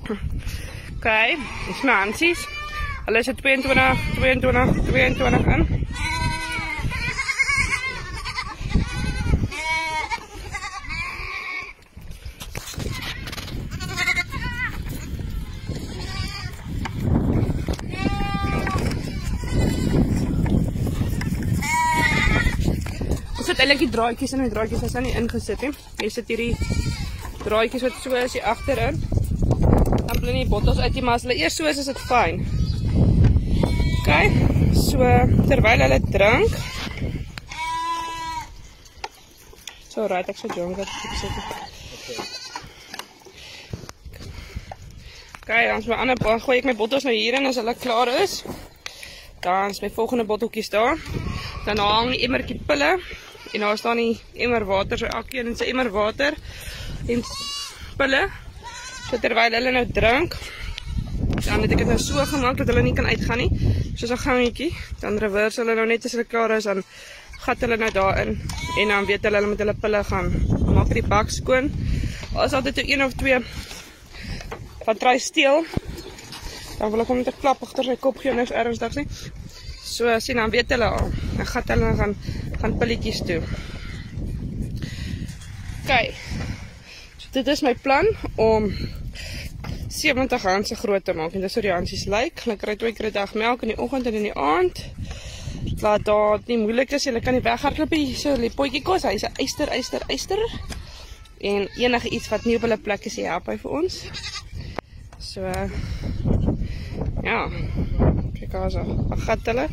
Ok, dis my handsies. Hulle is 22 in. Eintlik die draadjies en die draadjies is nie ingesit nie. Jy sit hierdie draadjies wat so is hier agterin. Dan bly nie bottels uit nie, maar as hulle eers so is dit fyn. OK. So terwyl hulle drink. So right, ek sal jong wat ek sit. OK, dan is my ander gooi ek my bottels nou hierin as hulle klaar is. Dan is my volgende botteltjies daar. Dan hang die emmertjie pille. En daar staan die emmer water, so elkeen in sy emmer water en pille. So terwyl hulle nou drink, dan het ek dit nou so gemaak dat hulle nie kan uitgaan nie. Soos 'n gangetjie, dan reverse hulle nou net as hulle klaar is, dan gat hulle nou daarin en dan weet hulle met hulle pille gaan. Dan maak die bak skoon. As altyd 1 of 2 van try steel, dan wil ek hom net 'n klap agter sy kop gee, niks ernstigs nie. So sien dan weet hulle al, dan gat hulle gaan pilletjies toe. OK. So dit is my plan om 70 handse groot te maak en dis hoe die handsies lyk. Hulle kry 2 keer 'n dag melk in die oggend en in die aand. Laat dit nie moeilik is, jy kan nie weghardloop nie. So die potjie kos, hy's 'n eyster. En enige iets wat nie op hulle plek is, help hy vir ons. So ja. Kyk as hy gat hulle.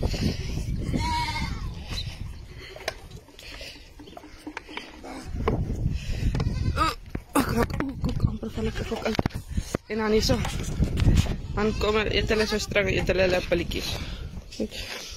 Amper van ek ook uit. En dan hierso. Dan kom eet hulle so string, eet hulle pilletjies.